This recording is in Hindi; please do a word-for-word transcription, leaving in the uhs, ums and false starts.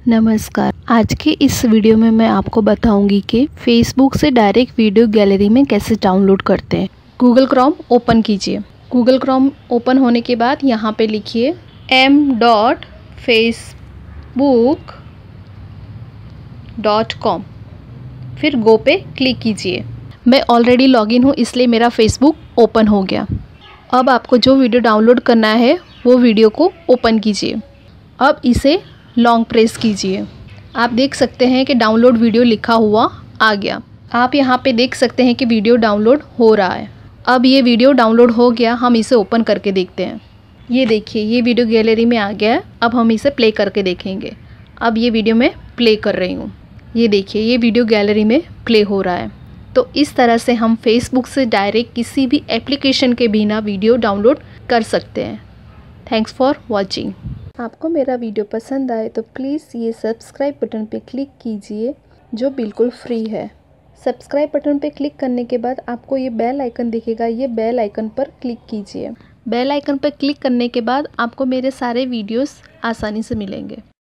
नमस्कार। आज के इस वीडियो में मैं आपको बताऊंगी कि फेसबुक से डायरेक्ट वीडियो गैलरी में कैसे डाउनलोड करते हैं। गूगल क्रोम ओपन कीजिए। गूगल क्रोम ओपन होने के बाद यहाँ पे लिखिए m dot Facebook dot com, फिर गो पे क्लिक कीजिए। मैं ऑलरेडी लॉगिन हूँ इसलिए मेरा फेसबुक ओपन हो गया। अब आपको जो वीडियो डाउनलोड करना है वो वीडियो को ओपन कीजिए। अब इसे लॉन्ग प्रेस कीजिए। आप देख सकते हैं कि डाउनलोड वीडियो लिखा हुआ आ गया। आप यहाँ पे देख सकते हैं कि वीडियो डाउनलोड हो रहा है। अब ये वीडियो डाउनलोड हो गया, हम इसे ओपन करके देखते हैं। ये देखिए, ये वीडियो गैलरी में आ गया है। अब हम इसे प्ले करके देखेंगे। अब ये वीडियो मैं प्ले कर रही हूँ। ये देखिए, ये वीडियो गैलरी में प्ले हो रहा है। तो इस तरह से हम फेसबुक से डायरेक्ट किसी भी एप्लीकेशन के बिना वीडियो डाउनलोड कर सकते हैं। Thanks for watching. आपको मेरा वीडियो पसंद आए तो प्लीज़ ये सब्सक्राइब बटन पे क्लिक कीजिए जो बिल्कुल फ्री है। सब्सक्राइब बटन पे क्लिक करने के बाद आपको ये बेल आइकन दिखेगा, ये बेल आइकन पर क्लिक कीजिए। बेल आइकन पर क्लिक करने के बाद आपको मेरे सारे वीडियोस आसानी से मिलेंगे।